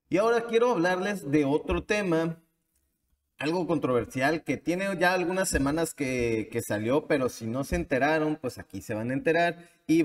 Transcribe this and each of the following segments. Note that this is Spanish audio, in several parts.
Y ahora quiero hablarles de otro tema, algo controversial, que tiene ya algunas semanas que salió, pero si no se enteraron, pues aquí se van a enterar y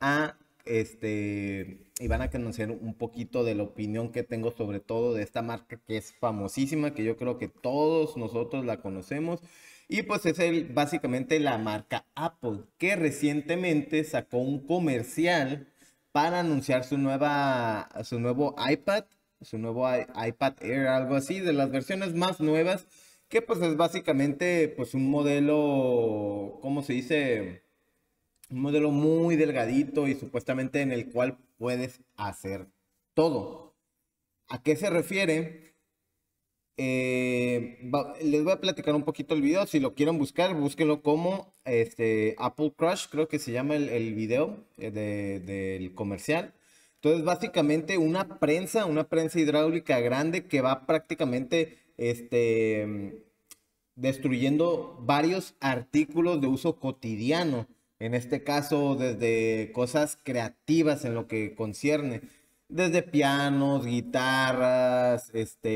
van a conocer un poquito de la opinión que tengo sobre todo de esta marca que es famosísima, que yo creo que todos nosotros la conocemos. Y pues es básicamente la marca Apple, que recientemente sacó un comercial para anunciar su nuevo iPad, su nuevo iPad Air, algo así, de las versiones más nuevas, que pues es básicamente pues un modelo, ¿cómo se dice? Un modelo muy delgadito y supuestamente en el cual puedes hacer todo. ¿A qué se refiere? Les voy a platicar un poquito el video. Si lo quieren buscar, búsquenlo como Apple Crush, creo que se llama el video del comercial. Entonces, básicamente una prensa hidráulica grande que va prácticamente destruyendo varios artículos de uso cotidiano. En este caso, desde cosas creativas en lo que concierne, desde pianos, guitarras,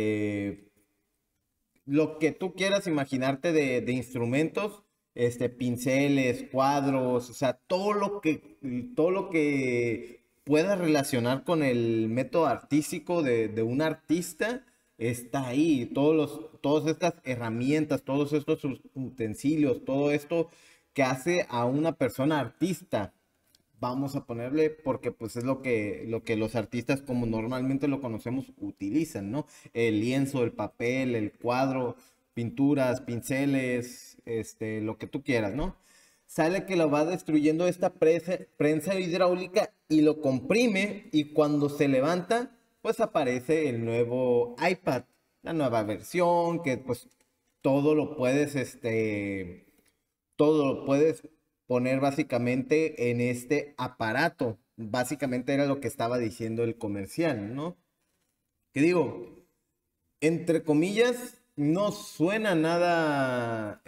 lo que tú quieras imaginarte de instrumentos, pinceles, cuadros, o sea, todo lo que puedas relacionar con el método artístico de un artista está ahí. Todas estas herramientas, todos estos utensilios, todo esto que hace a una persona artista, vamos a ponerle, porque pues es lo que los artistas como normalmente lo conocemos utilizan, ¿no? El lienzo, el papel, el cuadro, pinturas, pinceles, lo que tú quieras, ¿no? Sale que lo va destruyendo esta prensa hidráulica y lo comprime y cuando se levanta, pues aparece el nuevo iPad, la nueva versión que pues todo lo puedes, todo lo puedes poner básicamente en este aparato. Básicamente era lo que estaba diciendo el comercial, ¿no? Que digo, entre comillas, no suena nada,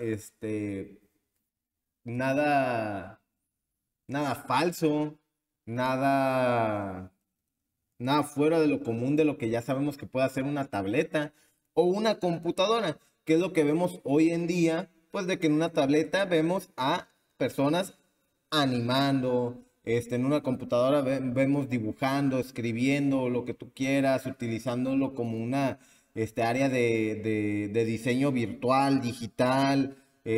nada, nada falso, nada, nada fuera de lo común de lo que ya sabemos que puede hacer una tableta o una computadora, que es lo que vemos hoy en día, pues de que en una tableta vemos a personas animando, en una computadora vemos dibujando, escribiendo, lo que tú quieras, utilizándolo como una área de diseño virtual, digital,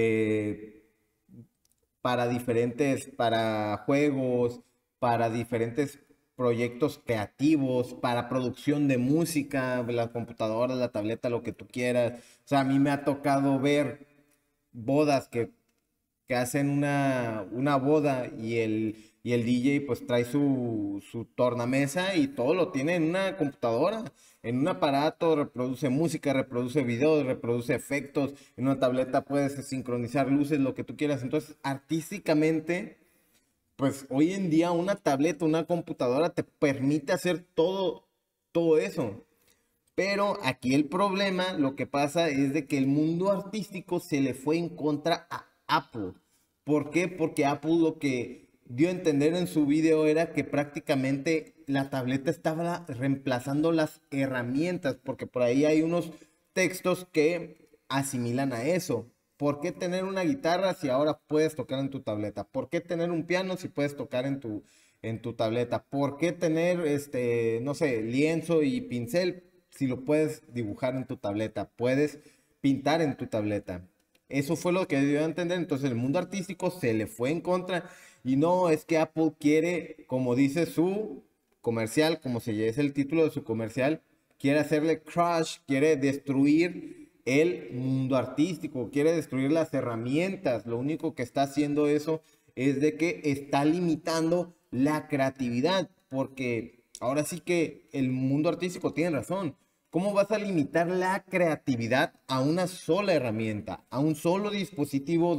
para juegos, para diferentes proyectos creativos, para producción de música, la computadora, la tableta, lo que tú quieras. O sea, a mí me ha tocado ver bodas que hacen una boda y el DJ pues trae su tornamesa y todo lo tiene en una computadora, en un aparato, reproduce música, reproduce videos, reproduce efectos, en una tableta puedes sincronizar luces, lo que tú quieras. Entonces, artísticamente, pues hoy en día una tableta, una computadora te permite hacer todo eso. Pero aquí el problema, lo que pasa es de que el mundo artístico se le fue en contra a Apple. ¿Por qué? Porque Apple lo que dio a entender en su video era que prácticamente la tableta estaba reemplazando las herramientas, porque por ahí hay unos textos que asimilan a eso. ¿Por qué tener una guitarra si ahora puedes tocar en tu tableta? ¿Por qué tener un piano si puedes tocar en tu tableta? ¿Por qué tener, no sé, lienzo y pincel si lo puedes dibujar en tu tableta? Puedes pintar en tu tableta. Eso fue lo que dio a entender. Entonces el mundo artístico se le fue en contra y no es que Apple quiere, como dice su comercial, como se es el título de su comercial, quiere hacerle crash, quiere destruir el mundo artístico, quiere destruir las herramientas. Lo único que está haciendo eso es de que está limitando la creatividad, porque ahora sí que el mundo artístico tiene razón. ¿Cómo vas a limitar la creatividad a una sola herramienta, a un solo dispositivo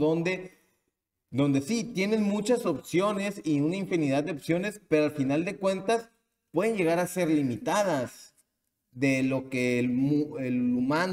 donde sí tienes muchas opciones y una infinidad de opciones, pero al final de cuentas pueden llegar a ser limitadas de lo que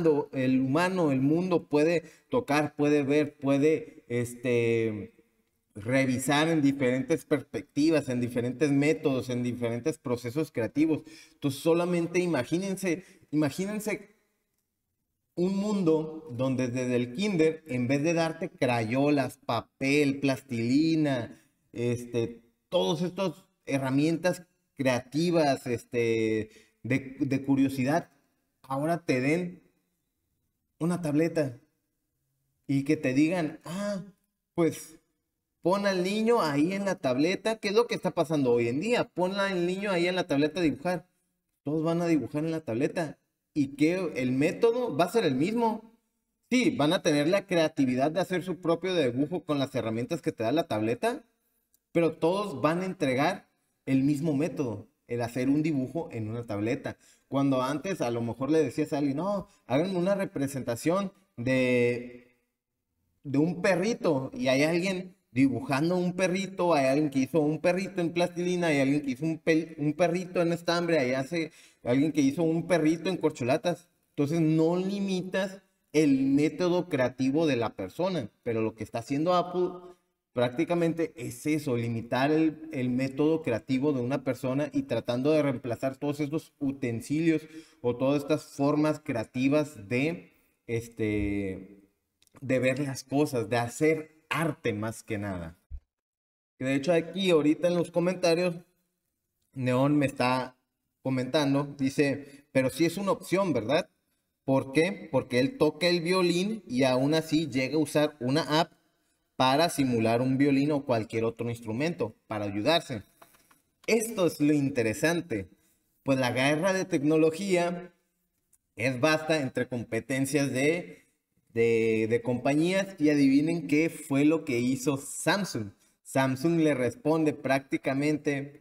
el humano, el mundo puede tocar, puede ver, puede revisar en diferentes perspectivas, en diferentes métodos, en diferentes procesos creativos. Entonces, solamente imagínense un mundo donde desde el kinder, en vez de darte crayolas, papel, plastilina, todas estas herramientas creativas, de curiosidad, ahora te den una tableta y que te digan, pues pon al niño ahí en la tableta. ¿Qué es lo que está pasando hoy en día? Pon al niño ahí en la tableta a dibujar. Todos van a dibujar en la tableta. Y que el método va a ser el mismo. Sí, van a tener la creatividad de hacer su propio dibujo con las herramientas que te da la tableta, pero todos van a entregar el mismo método, el hacer un dibujo en una tableta. Cuando antes a lo mejor le decías a alguien, no, hagan una representación de un perrito, y hay alguien dibujando un perrito, hay alguien que hizo un perrito en plastilina, hay alguien que hizo un perrito en estambre, hay alguien que hizo un perrito en corcholatas. Entonces no limitas el método creativo de la persona, pero lo que está haciendo Apple prácticamente es eso, limitar el método creativo de una persona y tratando de reemplazar todos estos utensilios o todas estas formas creativas de ver las cosas, de hacer arte más que nada. De hecho, aquí ahorita en los comentarios, Neón me está comentando, dice, pero sí es una opción, ¿verdad? ¿Por qué? Porque él toca el violín y aún así llega a usar una app para simular un violín o cualquier otro instrumento, para ayudarse. Esto es lo interesante, pues la guerra de tecnología es vasta entre competencias de compañías, y adivinen qué fue lo que hizo Samsung. Samsung le responde prácticamente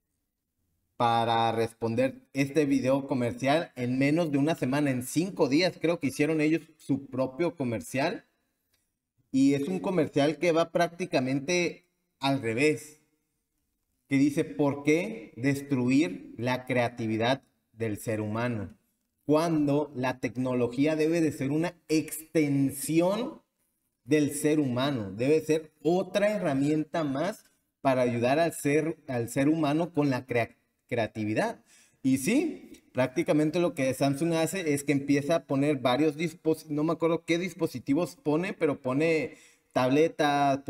para responder este video comercial en menos de una semana, en 5 días creo que hicieron ellos su propio comercial, y es un comercial que va prácticamente al revés, que dice, ¿por qué destruir la creatividad del ser humano? Cuando la tecnología debe de ser una extensión del ser humano, debe ser otra herramienta más para ayudar al ser humano con la creatividad. Y sí, prácticamente lo que Samsung hace es que empieza a poner varios dispositivos, no me acuerdo qué dispositivos pone, pero pone tableta,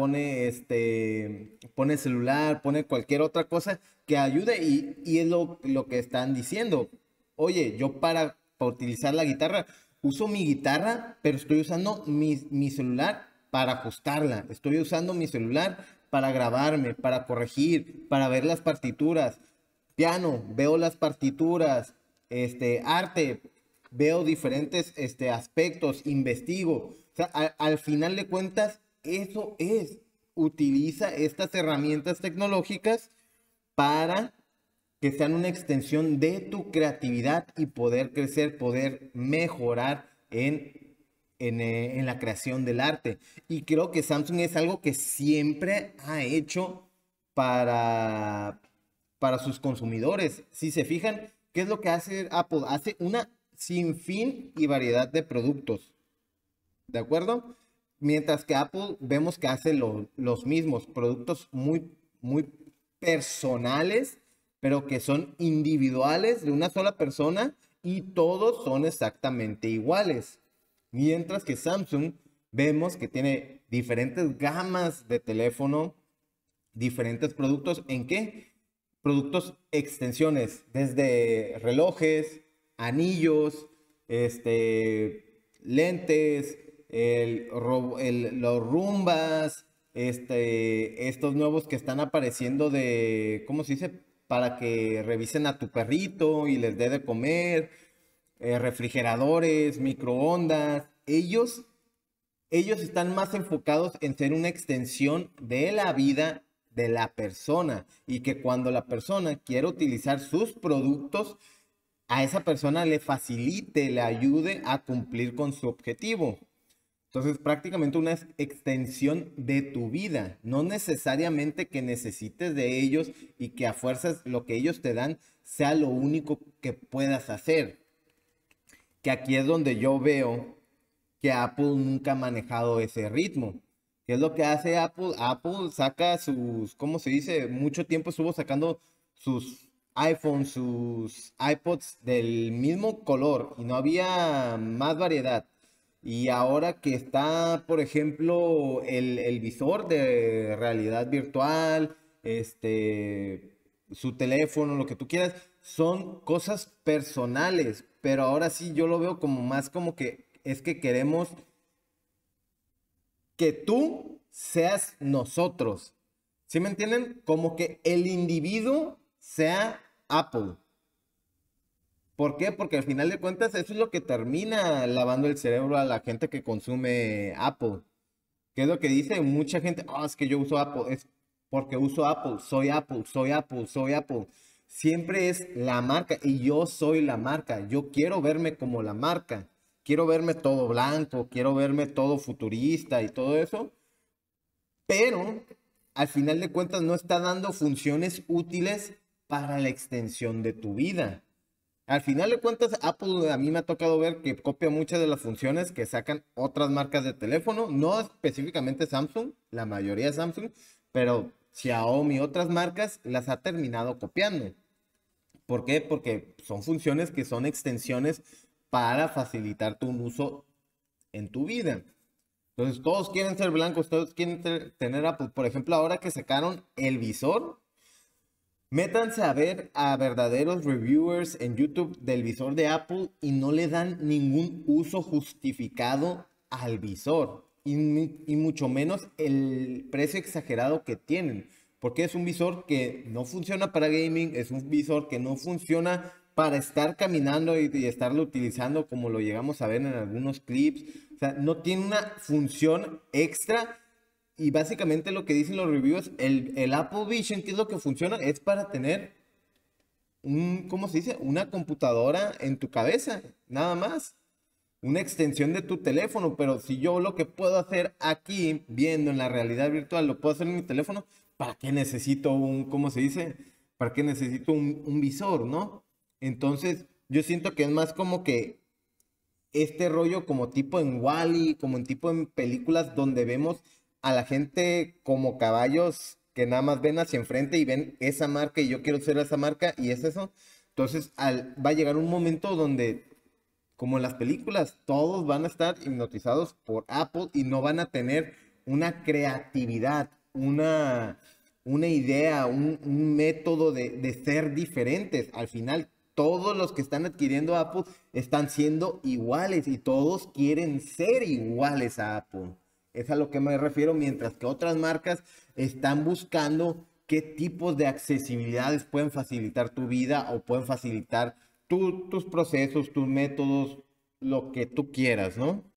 pone celular, pone cualquier otra cosa que ayude, y es lo que están diciendo. Oye, yo para utilizar la guitarra, uso mi guitarra, pero estoy usando mi celular para ajustarla. Estoy usando mi celular para grabarme, para corregir, para ver las partituras. Piano, veo las partituras. Arte, veo diferentes aspectos, investigo. O sea, al final de cuentas, eso es. Utiliza estas herramientas tecnológicas para que sean una extensión de tu creatividad y poder crecer, poder mejorar en la creación del arte. Y creo que Samsung es algo que siempre ha hecho para, para sus consumidores. Si se fijan, ¿qué es lo que hace Apple? Hace una sinfín y variedad de productos, ¿de acuerdo? Mientras que Apple vemos que hace los mismos productos muy, muy personales, pero que son individuales de una sola persona, y todos son exactamente iguales. Mientras que Samsung vemos que tiene diferentes gamas de teléfono, diferentes productos. ¿En qué? Productos extensiones, desde relojes, anillos, lentes, los rumbas, estos nuevos que están apareciendo de, ¿cómo se dice? Para que revisen a tu perrito y les dé de comer, refrigeradores, microondas. Ellos están más enfocados en ser una extensión de la vida de la persona, y que cuando la persona quiere utilizar sus productos, a esa persona le facilite, le ayude a cumplir con su objetivo. Entonces, prácticamente una extensión de tu vida, no necesariamente que necesites de ellos y que a fuerzas lo que ellos te dan sea lo único que puedas hacer. Que aquí es donde yo veo que Apple nunca ha manejado ese ritmo, ¿Qué es lo que hace Apple? Apple saca sus, ¿cómo se dice? Mucho tiempo estuvo sacando sus iPhones, sus iPods del mismo color y no había más variedad. Y ahora que está, por ejemplo, el visor de realidad virtual, su teléfono, lo que tú quieras, son cosas personales. Pero ahora sí yo lo veo como más como que es que queremos que tú seas nosotros. ¿Sí me entienden? Como que el individuo sea Apple. ¿Por qué? Porque al final de cuentas eso es lo que termina lavando el cerebro a la gente que consume Apple. ¿Qué es lo que dice mucha gente? Ah, es que yo uso Apple. Es porque uso Apple. Soy Apple, soy Apple, soy Apple. Siempre es la marca y yo soy la marca. Yo quiero verme como la marca. Quiero verme todo blanco, quiero verme todo futurista y todo eso, pero al final de cuentas no está dando funciones útiles para la extensión de tu vida. Al final de cuentas, Apple a mí me ha tocado ver que copia muchas de las funciones que sacan otras marcas de teléfono, no específicamente Samsung, la mayoría es Samsung, pero Xiaomi y otras marcas las ha terminado copiando. ¿Por qué? Porque son funciones que son extensiones para facilitar tu uso en tu vida. Entonces, todos quieren ser blancos, todos quieren tener Apple. Por ejemplo, ahora que sacaron el visor, métanse a ver a verdaderos reviewers en YouTube del visor de Apple y no le dan ningún uso justificado al visor. Y mucho menos el precio exagerado que tienen. Porque es un visor que no funciona para gaming, es un visor que no funciona para estar caminando y estarlo utilizando como lo llegamos a ver en algunos clips. O sea, no tiene una función extra y básicamente lo que dicen los reviews, el Apple Vision, ¿qué es lo que funciona? Es para tener ¿cómo se dice? Una computadora en tu cabeza, nada más. Una extensión de tu teléfono, pero si yo lo que puedo hacer aquí, viendo en la realidad virtual, lo puedo hacer en mi teléfono, ¿para qué necesito ¿cómo se dice? ¿Para qué necesito un visor, no? Entonces, yo siento que es más como que este rollo como tipo en Wall-E, como en tipo en películas donde vemos a la gente como caballos que nada más ven hacia enfrente y ven esa marca y yo quiero ser esa marca y es eso. Entonces va a llegar un momento donde, como en las películas, todos van a estar hipnotizados por Apple y no van a tener una creatividad, una idea, un método de ser diferentes. Al final, todos los que están adquiriendo Apple están siendo iguales y todos quieren ser iguales a Apple. Es a lo que me refiero, mientras que otras marcas están buscando qué tipos de accesibilidades pueden facilitar tu vida o pueden facilitar tus procesos, tus métodos, lo que tú quieras, ¿no?